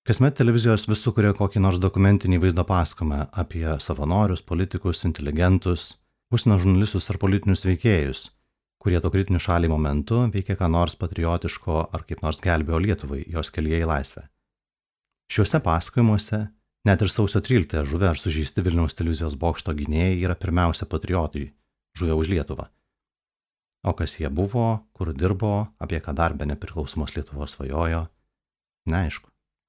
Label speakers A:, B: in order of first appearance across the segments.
A: Kasmet televizijos vis sukuria kokį nors dokumentinį vaizdo pasakojimą apie savanorius, politikus, inteligentus, užsienio žurnalistus ar politinius veikėjus, kurie to kritiniu šaliai momentu veikia ką nors patriotiško ar kaip nors gelbėjo Lietuvai jos kelyje į laisvę. Šiuose pasakojimuose net ir sausio 13 žuvę ar sužeisti Vilniaus televizijos bokšto gynėjai yra pirmiausia patriotai, žuvę už Lietuvą. O kas jie buvo, kur dirbo, apie ką dar be nepriklausomos Lietuvos svajojo, neaišku.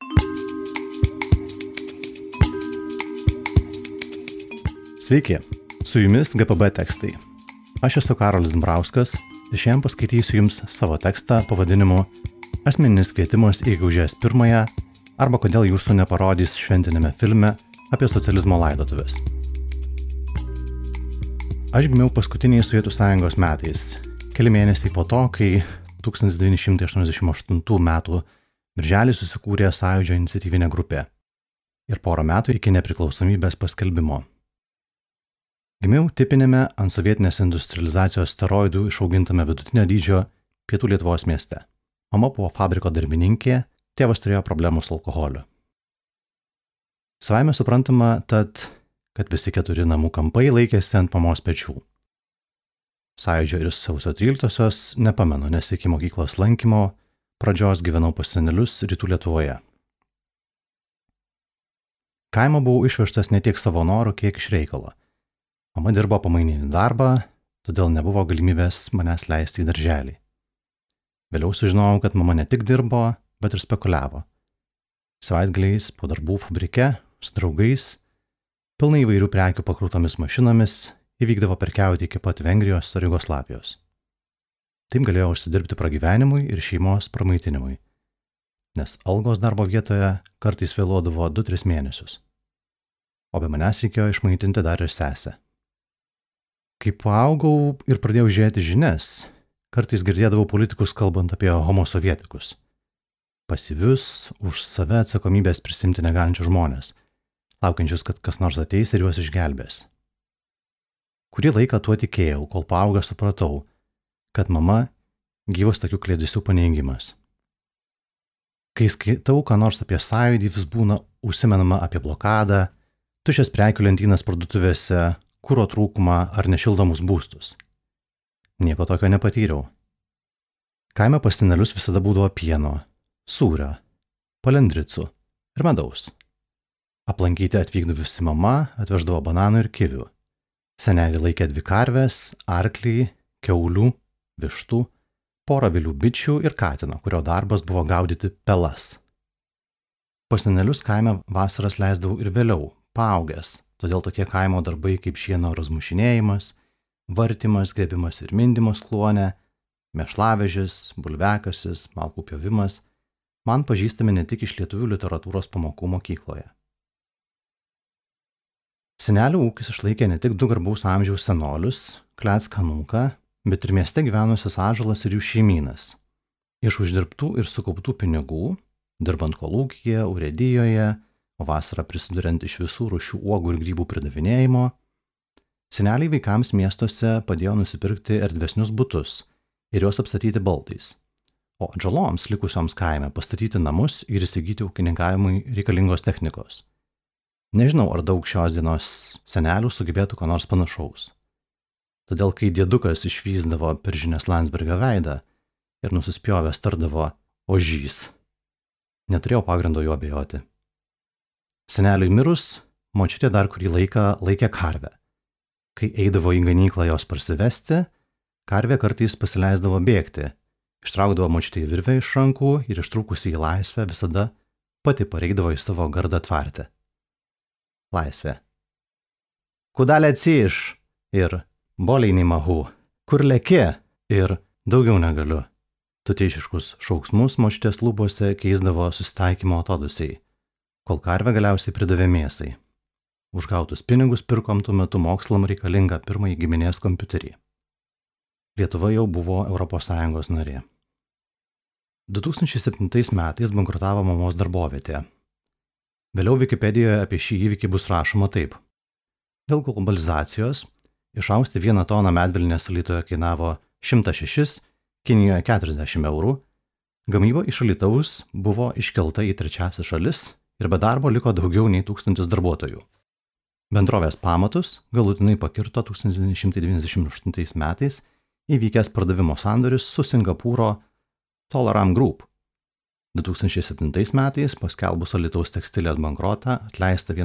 A: Sveiki, su jumis GPB tekstai. Aš esu Karolis Dambrauskas ir šiandien paskaitysiu jums savo tekstą pavadinimu Asmeninis kvietimas į gegužės 1 arba kodėl jūsų neparodys šventinėme filme apie socializmo laidotuvės. Aš gimiau paskutiniais Sovietų Sąjungos metais, keli mėnesiai po to, kai 1988 metų birželį susikūrė Sąjūdžio iniciatyvinė grupė ir porą metų iki nepriklausomybės paskelbimo. Gimiau tipinėme ant sovietinės industrializacijos steroidų išaugintame vidutinio dydžio Pietų Lietuvos mieste. Mama buvo fabriko darbininkė, tėvas turėjo problemų su alkoholiu. Savaime suprantama tad, kad visi 4 namų kampai laikėsi ant mamos pečių. Sąjūdžio ir sausio 13-osios nepamenu, nes iki mokyklos lankymo pradžios gyvenau pas senelius Rytų Lietuvoje. Kaimo buvau išvežtas ne tiek savo norų, kiek iš reikalo. Mama dirbo pamaininį darbą, todėl nebuvo galimybės manęs leisti į darželį. Vėliau sužinojau, kad mama ne tik dirbo, bet ir spekuliavo. Savaitgaliais po darbų fabrike, su draugais, pilnai įvairių prekių pakrautomis mašinomis, įvykdavo prekiauti iki pat Vengrijos ar Jugoslavijos. Taip galėjo užsidirbti pragyvenimui ir šeimos pramaitinimui, nes algos darbo vietoje kartais vėluodavo 2-3 mėnesius. O be manęs reikėjo išmaitinti dar ir sesę. Kai paaugau ir pradėjau žiūrėti žinias, kartais girdėdavau politikus kalbant apie homosovietikus. Pasyvius, už save atsakomybės prisimti negalinčius žmonės, laukiančius, kad kas nors ateis ir juos išgelbės. Kurį laiką tuo tikėjau, kol paaugęs supratau, kad mama gyvas tokių kliedesių paneigimas. Kai skaitau ką nors apie sąjūdį, vis būna užsimenama apie blokadą, tuščias prekių lentynas parduotuvėse, kuro trūkumą ar nešildomus būstus. Nieko tokio nepatyriau. Kaime pas senelius visada būdavo pieno, sūrio, palendricų ir medaus. Aplankyti atvykdavusi mama atveždavo bananų ir kivių. Senelį laikė 2 karves, arklį, kiaulių, vištų, porą avilių bičių ir katino, kurio darbas buvo gaudyti pelas. Pas senelius kaime vasaras leisdavau ir vėliau, paaugęs, todėl tokie kaimo darbai kaip šieno razmušinėjimas, vartymas, grėbimas ir mindymas kluone, mėšlavežis, bulviakasis, malkų pjovimas man pažįstami ne tik iš lietuvių literatūros pamokų mokykloje. Senelių ūkis išlaikė ne tik 2 garbaus amžiaus senolius, Klecką Anūką, bet ir mieste gyvenusias Ąžuolas ir jų šeimynas. Iš uždirbtų ir sukauptų pinigų, dirbant kolūkyje, urėdijoje, o vasarą prisiduriant iš visų rūšių uogų ir grybų pridavinėjimo, seneliai vaikams miestuose padėjo nusipirkti erdvesnius butus ir juos apstatyti baldais, o atžaloms likusioms kaime pastatyti namus ir įsigyti ūkininkavimui reikalingos technikos. Nežinau, ar daug šios dienos senelių sugebėtų ko nors panašaus. Todėl, kai diedukas išvysdavo per žinias Landsbergio veidą ir nusispjovęs tardavo ožys, neturėjau pagrindo juo abejoti. Seneliui mirus, močiutė dar kurį laiką laikė karvę. Kai eidavo į ganyklą jos parsivesti, karvė kartais pasileisdavo bėgti, ištraukdavo močiutei virvę iš rankų ir ištrūkusi į laisvę visada pati pareikdavo į savo gardą tvartę. Laisvė. Kudalė atsiš ir boleinį mahu, kur leki ir daugiau negaliu. Tuteišiškus šauksmus močiutės lūpose keisdavo susitaikymo atodusiai, kol karvę galiausiai pridavė mėsai. Už gautus pinigus pirkom tuo metu mokslam reikalingą pirmąjį giminės kompiuterį. Lietuva jau buvo ES narė. 2007 metais bankrutavo mamos darbovietė. Vėliau Wikipedijoje apie šį įvykį bus rašoma taip. Dėl globalizacijos išausti 1 toną medvilnės Alytuje kainavo 106, Kinijoje 40 eurų, Gamyba iš Alytaus buvo iškelta į trečiąsias šalis ir be darbo liko daugiau nei 1000 darbuotojų. Bendrovės pamatus galutinai pakirto 1998 metais įvykęs pardavimo sandoris su Singapūro Tolaram Group. 2007 metais paskelbus Alytaus tekstilės bankrotą atleista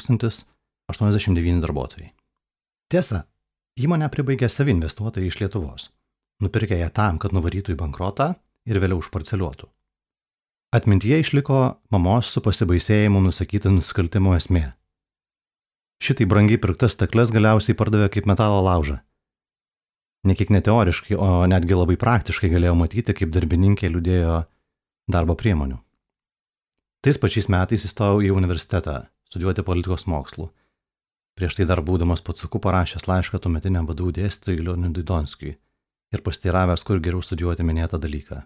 A: 1089 darbuotojai. Tiesa, įmonę pribaigė savi investuotojai iš Lietuvos, nupirkę ją tam, kad nuvarytų į bankrotą ir vėliau užparceliuotų. Atmintyje išliko mamos su pasibaisėjimu nusakyta nusikaltimo esmė. Šitai brangiai pirktas stakles galiausiai pardavė kaip metalo laužą. Nekiek neteoriškai, o netgi labai praktiškai galėjau matyti, kaip darbininkė liūdėjo darbo priemonių. Tais pačiais metais įstojau į universitetą studijuoti politikos mokslų. Prieš tai dar būdamas Pacuku parašęs laišką tuometiniam VDU dėstytojui Leonidui Donskiui ir pasteiravęs, kur geriau studijuoti minėtą dalyką.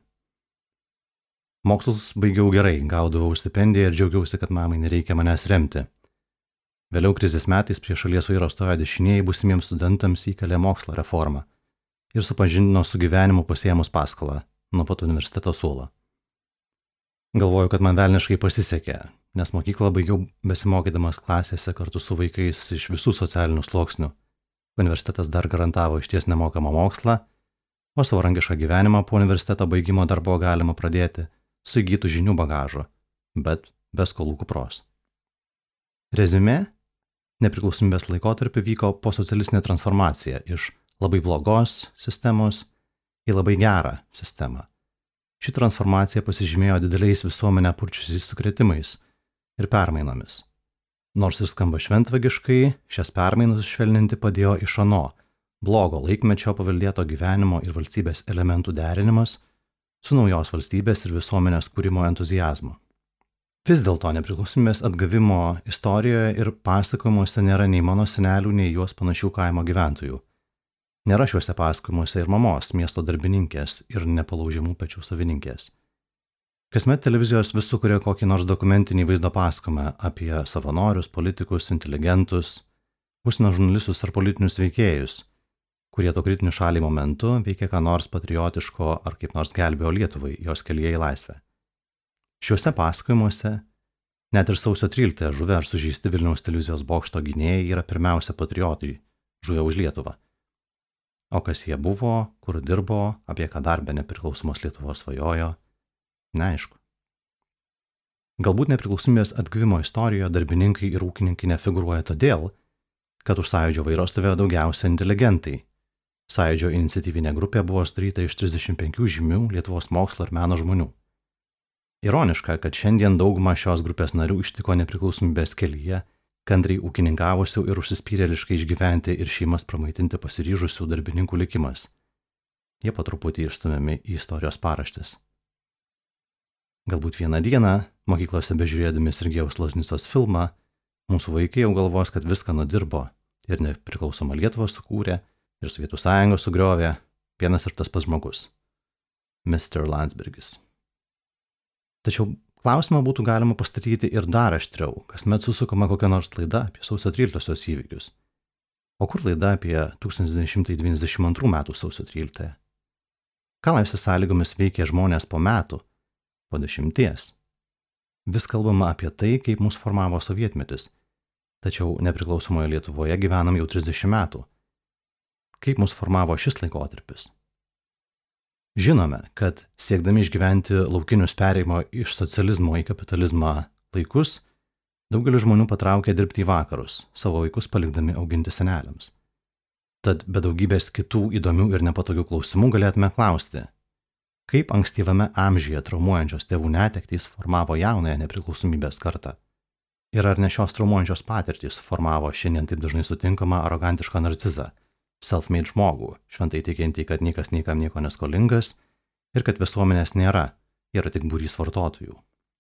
A: Mokslus baigiau gerai, gaudavau stipendiją ir džiaugiausi, kad mamai nereikia manęs remti. Vėliau krizės metais prie šalies vairo stovę dešinieji būsimiems studentams įkalė mokslo reformą ir supažindino su gyvenimu pasiėmus paskolą nuo pat universiteto suolo. Galvoju, kad man velniškai pasisekė, nes mokyklą baigiau besimokydamas klasėse kartu su vaikais iš visų socialinių sluoksnių. Universitetas dar garantavo išties nemokamą mokslą, o savarankišką gyvenimą po universiteto baigimo dar buvo galima pradėti su įgytų žinių bagažu, bet be skolų kupros. Reziumė: nepriklausomybės laikotarpiu vyko posocialistinė transformacija iš labai blogos sistemos į labai gerą sistemą. Ši transformacija pasižymėjo dideliais visuomenę purčiusiais sukrėtimais ir permainomis. Nors ir skamba šventvagiškai, šias permainas švelninti padėjo iš ano blogo laikmečio paveldėto gyvenimo ir valstybės elementų derinimas su naujos valstybės ir visuomenės kūrimo entuziazmu. Vis dėlto nepriklausomybės atgavimo istorijoje ir pasakojimuose nėra nei mano senelių, nei juos panašių kaimo gyventojų. Nėra šiuose pasakojimuose ir mamos, miesto darbininkės ir nepalaužiamų pečių savininkės. Kasmet televizijos vis sukuria kokį nors dokumentinį vaizdo pasakojimą apie savanorius, politikus, inteligentus, užsienio žurnalistus ar politinius veikėjus, kurie to kritiniu šaliai momentu veikia ką nors patriotiško ar kaip nors gelbėjo Lietuvai jos kelyje į laisvę. Šiuose pasakojimuose net ir sausio 13 žuvę ar sužeisti Vilniaus televizijos bokšto gynėjai yra pirmiausia patriotai, žuvę už Lietuvą. O kas jie buvo, kur dirbo, apie ką dar be nepriklausomos Lietuvos svajojo, neaišku. Galbūt nepriklausomybės atgavimo istorijoje darbininkai ir ūkininkai nefigūruoja todėl, kad už Sąjūdžio vairo stovėjo daugiausia inteligentai. Sąjūdžio iniciatyvinė grupė buvo sudaryta iš 35 žymių Lietuvos mokslo ir meno žmonių. Ironiška, kad šiandien dauguma šios grupės narių ištiko nepriklausomybės kelyje, kantriai ūkininkavusių ir užsispyrėliškai išgyventi ir šeimas pramaitinti pasiryžusių darbininkų likimas. Jie po truputį išstumiami į istorijos paraštes. Galbūt vieną dieną, mokyklose bežiūrėdami Sergejaus Loznicos filmą, mūsų vaikai jau galvos, kad viską nudirbo ir nepriklausomą Lietuvą sukūrė ir Sovietų sąjungą sugriovė vienas ir tas pats žmogus – Mr. Landsbergis. Tačiau klausimą būtų galima pastatyti ir dar aštriau, kasmet susukama kokia nors laida apie sausio 13-osios įvykius. O kur laida apie 1992 metų sausio 13-ąją? Ką laisvės sąlygomis veikė žmonės po metų, po 10? Vis kalbama apie tai, kaip mus formavo sovietmetis, tačiau nepriklausomoje Lietuvoje gyvenam jau 30 metų. Kaip mus formavo šis laikotarpis? Žinome, kad siekdami išgyventi laukinius perėjimo iš socializmo į kapitalizmą laikus, daugelis žmonių patraukė dirbti į vakarus, savo vaikus palikdami auginti seneliams. Tad be daugybės kitų įdomių ir nepatogių klausimų galėtume klausti, kaip ankstyvame amžiuje traumuojančios tėvų netektys formavo jaunąją nepriklausomybės kartą? Ir ar ne šios traumuojančios patirtys formavo šiandien taip dažnai sutinkamą arogantišką narcizą, self-made žmogų, šventai tikinti, kad niekas niekam nieko neskolingas ir kad visuomenės nėra, yra tik būrys vartotojų.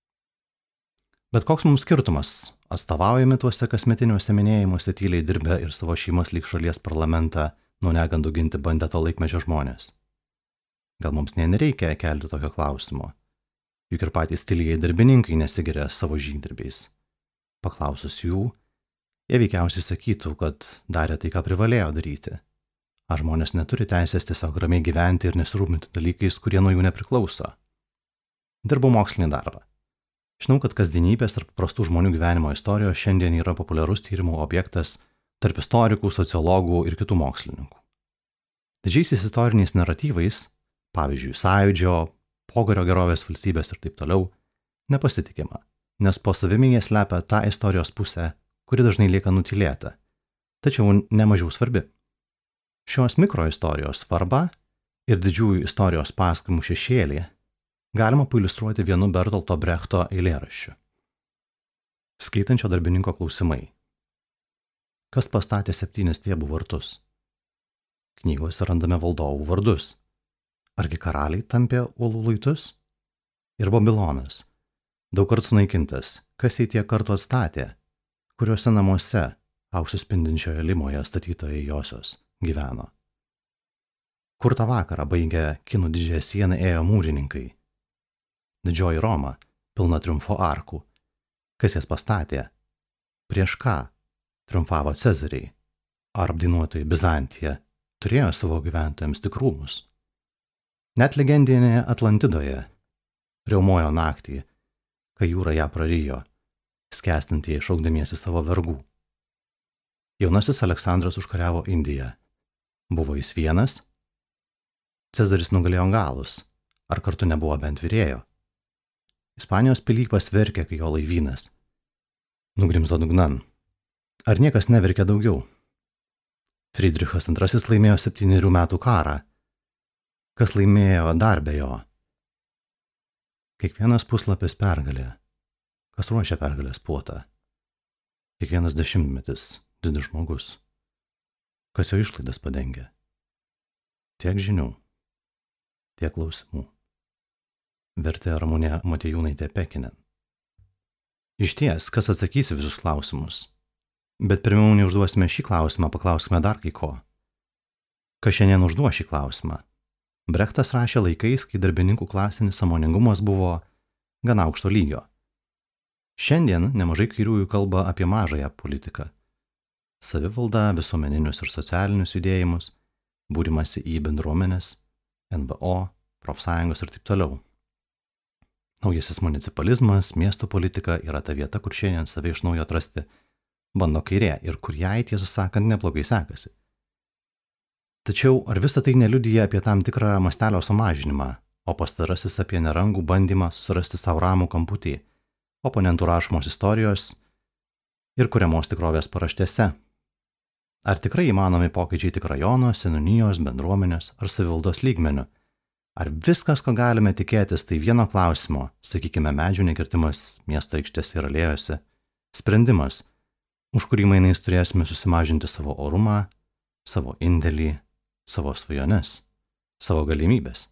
A: Bet koks mums skirtumas, atstovaujami tuose kasmetiniuose minėjimuose tyliai dirbę ir savo šeimas lyg šalies parlamentą nuo negandų ginti bandę to laikmečio žmonės? Gal mums nereikia kelti tokio klausimo, juk ir patys tylieji darbininkai nesigiria savo žygdarbiais. Paklausus jų, jie veikiausiai sakytų, kad darė tai, ką privalėjo daryti. Ar žmonės neturi teisės tiesiog ramiai gyventi ir nesirūpinti dalykais, kurie nuo jų nepriklauso? Dirbau mokslinį darbą. Žinau, kad kasdienybės ir paprastų žmonių gyvenimo istorijos šiandien yra populiarus tyrimų objektas tarp istorikų, sociologų ir kitų mokslininkų. Didžiaisiais istoriniais naratyvais, pavyzdžiui, Sąjūdžio, pokario gerovės valstybės ir taip toliau, nepasitikima, nes po savimi jie slepia tą istorijos pusę, kuri dažnai lieka nutylėta, tačiau nemažiau svarbi. Šios mikroistorijos svarba ir didžiųjų istorijos pasakojimų šešėlį galima pailiustruoti vienu Bertolto Brechto eilėraščiu. Skaitančio darbininko klausimai. Kas pastatė 7 stiebų vartus? Knygose randame valdovų vardus. Argi karaliai tampė uolų luitus? Ir Babilonas. Daug kartų sunaikintas. Kas jį tiek kartų atstatė? Kuriuose namuose, auksų spindinčioje limoje statytojai josios, gyveno? Kur tą vakarą baigę kinų didžiąją sieną ėjo mūrininkai? Didžioji Roma, pilna triumfo arkų. Kas jas pastatė? Prieš ką triumfavo Cezariai? Ar apdainuotojai Bizantija turėjo savo gyventojams tik rūmus? Net legendinėje Atlantidoje riaumojo naktį, kai jūra ją prarijo, skęstantieji šaukdamiesi savo vergų. Jaunasis Aleksandras užkariavo Indiją. Buvo jis vienas? Cezaris nugalėjo galus. Ar kartu nebuvo bent virėjo? Ispanijos pilypas verkė, kai jo laivynas nugrimzdo dugnan. Ar niekas neverkė daugiau? Friedrichas II laimėjo 7 metų karą. Kas laimėjo dar be jo? Kiekvienas puslapis pergalė. Kas ruošia pergalės puotą? Kiekvienas dešimtmetis didis žmogus. Kas jo išlaidas padengia? Tiek žinių, tiek klausimų. Vertė Ramunė Motiejūnaitė Pekinen. Išties, kas atsakys visus klausimus? Bet pirmiau neužduosime šį klausimą, paklauskime dar kai ko. Kas šiandien užduos šį klausimą? Brechtas rašė laikais, kai darbininkų klasinis sąmoningumas buvo gana aukšto lygio. Šiandien nemažai kairiųjų kalba apie mažąją politiką. Savivaldą, visuomeninius ir socialinius judėjimus, būrimasi į bendruomenės, NVO, profsąjungos ir taip toliau. Naujasis municipalizmas, miesto politika yra ta vieta, kur šiandien save iš naujo atrasti bando kairė ir kur jai, tiesą sakant, neblogai sekasi. Tačiau ar visa tai neliudija apie tam tikrą mastelio sumažinimą, o pastarasis apie nerangų bandymą surasti savo ramų kamputį, oponentų rašomos istorijos ir kuriamos tikrovės paraštėse? Ar tikrai įmanomi pokyčiai tik rajono, seniūnijos, bendruomenės ar savivaldos lygmeniu? Ar viskas, ko galime tikėtis, tai vieno klausimo, sakykime, medžių nekirtimas miesto aikštėse ir alėjose, sprendimas, už kurį mainais turėsime susimažinti savo orumą, savo indėlį, savo svajones, savo galimybės?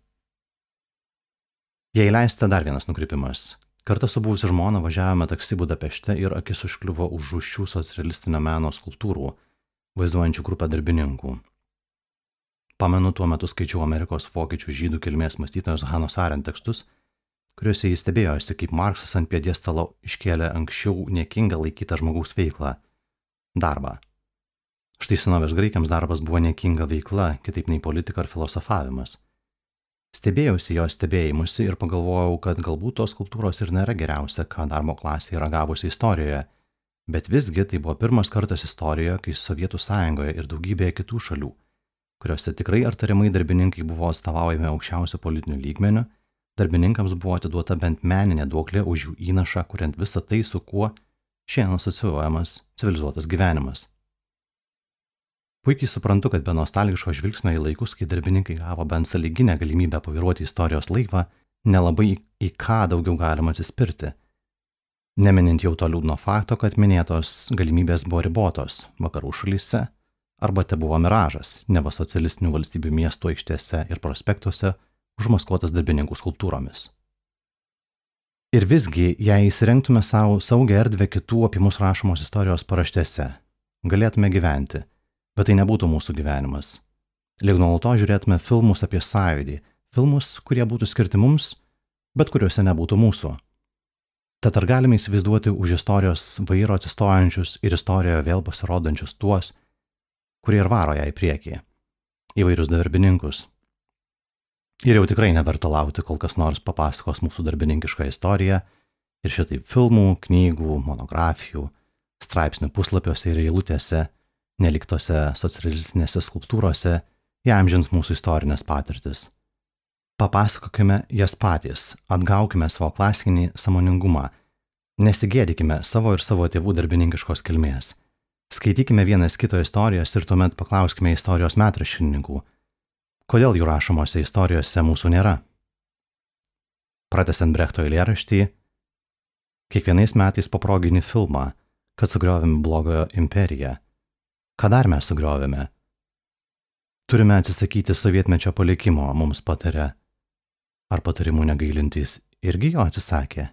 A: Jei leisite, dar vienas nukrypimas. Kartą su buvusia žmona važiavome taksi Budapešte ir akis užkliuvo už rūsčių socialistinio meno skulptūrų, vaizduojančių grupę darbininkų. Pamenu, tuo metu skaičiau Amerikos vokiečių žydų kilmės mąstytojos Hanos Arendt tekstus, kuriuose jis stebėjosi, kaip Marksas ant pjedestalo iškėlė anksčiau niekingą laikytą žmogaus veiklą – darbą. Štai senovės graikiams darbas buvo niekinga veikla, kitaip nei politika ar filosofavimas. Stebėjausi jo stebėjimusi ir pagalvojau, kad galbūt tos skulptūros ir nėra geriausia, ką darbo klasė yra gavusi istorijoje, bet visgi tai buvo pirmas kartas istorijoje, kai Sovietų Sąjungoje ir daugybėje kitų šalių, kuriuose tikrai ar tariamai darbininkai buvo atstovaujami aukščiausio politinių lygmenių, darbininkams buvo atiduota bent meninė duoklė už jų įnašą, kuriant visą tai, su kuo šiandien asocijuojamas civilizuotas gyvenimas. Puikiai suprantu, kad be nostalgiško žvilgsnio į laikus, kai darbininkai gavo bent sąlyginę galimybę pavairuoti istorijos laivą, nelabai į ką daugiau galima atsispirti. Neminint jau to liūdno fakto, kad minėtos galimybės buvo ribotos vakarų šalyse, arba te buvo miražas, neva socialistinių valstybių miestų aikštėse ir prospektuose užmaskuotas darbininkų skulptūromis. Ir visgi, jei įsirengtume savo saugią erdvę kitų apie mus rašomos istorijos paraštėse, galėtume gyventi, bet tai nebūtų mūsų gyvenimas. Lyg nuolatos žiūrėtume filmus apie Sąjūdį, filmus, kurie būtų skirti mums, bet kuriuose nebūtų mūsų. Tad ar galime įsivaizduoti už istorijos vairo atsistojančius ir istorijoje vėl pasirodančius tuos, kurie ir varo ją į priekį, įvairius darbininkus? Ir jau tikrai neverta laukti, kol kas nors papasakos mūsų darbininkišką istoriją ir šitaip filmų, knygų, monografijų, straipsnių puslapiuose ir eilutėse, neliktose socialistinėse skulptūrose įamžins mūsų istorinės patirtis. Papasakokime jas patys, atgaukime savo klasinį sąmoningumą, nesigėdykime savo ir savo tėvų darbininkiškos kilmės. Skaitykime vienas kito istorijas ir tuomet paklauskime istorijos metraštininkų, kodėl jų rašomose istorijose mūsų nėra. Pratęsiant Brechto eilėraštį, kiekvienais metais po proginį filmą, kad sugriovėme blogojo imperiją. Ką dar mes sugriovėme? Turime atsisakyti sovietmečio palikimo, mums patarė. Ar patarimų negailintys irgi jo atsisakė?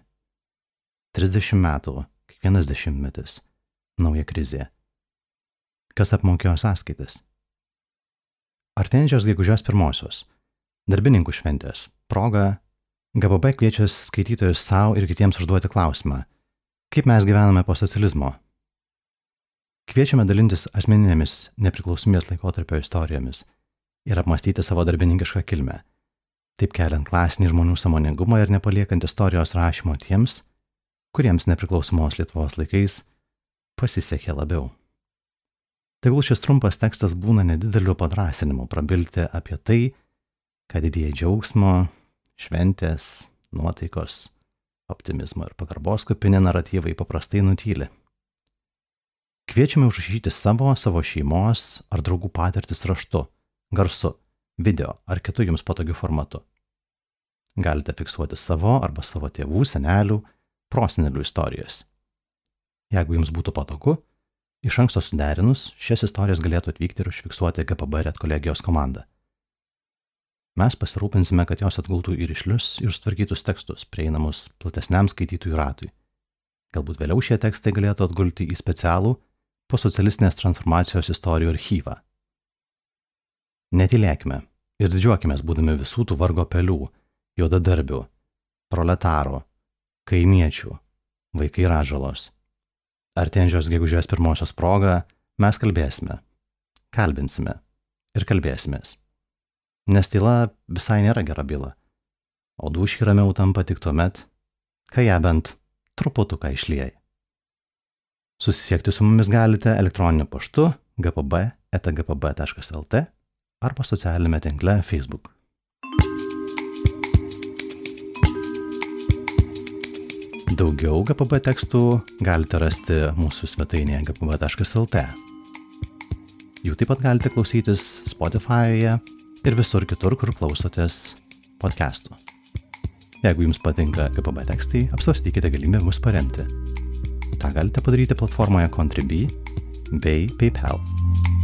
A: 30 metų, kiekvienas dešimtmetis, nauja krizė. Kas apmokėjo sąskaitas? Artėjančios gegužės 1, darbininkų šventės proga, GPB kviečia skaitytojus savo ir kitiems užduoti klausimą, kaip mes gyvename po socializmo. Kviečiame dalintis asmeninėmis nepriklausomybės laikotarpio istorijomis ir apmąstyti savo darbininkišką kilmę, taip keliant klasinį žmonių sąmoningumą ir nepaliekant istorijos rašymo tiems, kuriems nepriklausomos Lietuvos laikais pasisekė labiau. Tegul šis trumpas tekstas būna nedideliu padrąsinimu prabilti apie tai, kad didieji džiaugsmo, šventės, nuotaikos, optimizmo ir pagarbos kupini naratyvai paprastai nutyli. Kviečiame užrašyti savo šeimos ar draugų patirtis raštu, garsu, video ar kitu jums patogiu formatu. Galite fiksuoti savo arba savo tėvų, senelių, prosenelių istorijas. Jeigu jums būtų patogu, iš anksto suderinus, šias istorijas galėtų atvykti ir užfiksuoti GPB redkolegijos komanda. Mes pasirūpinsime, kad jos atgultų į rišlius ir sutvarkytus tekstus, prieinamus platesniam skaitytojų ratui. Galbūt vėliau šie tekstai galėtų atgulti į specialų posocialistinės transformacijos istorijų archyvą. Netylėkime ir didžiuokimės būdami visų tų vargo pelių, juodadarbių, proletarų, kaimiečių, vaikai ražalos. Artėjančios gegužės 1 proga mes kalbėsime, kalbinsime ir kalbėsimės. Nes tyla visai nėra gera byla, o dūšiai ramiau tampa tik tuomet, kai ją bent truputuką išliejai. Susisiekti su mumis galite elektroniniu paštu gpb@gpb.lt arba socialinėme tinkle Facebook. Daugiau GPB tekstų galite rasti mūsų svetainėje gpb.lt. Jų taip pat galite klausytis Spotify'e ir visur kitur, kur klausotės podcastų. Jeigu jums patinka GPB tekstai, apsvarstykite galimybę mus paremti. Ta galite padaryti platformoje Contribui bei PayPal.